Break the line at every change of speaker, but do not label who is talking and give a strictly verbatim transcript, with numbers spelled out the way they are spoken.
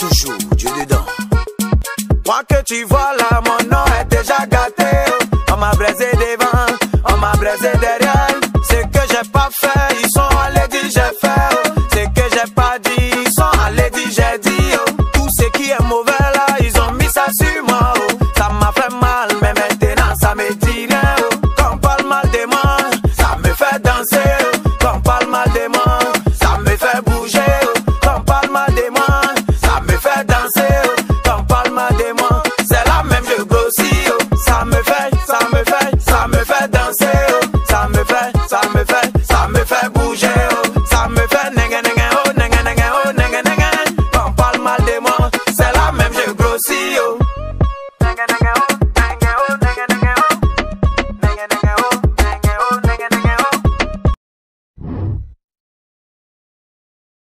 toujours Dieu dedans. Moi que tu vois là, mon nom est déjà gâté. On m'a braisé devant, on m'a braisé derrière. Ce que j'ai pas fait, ils sont allés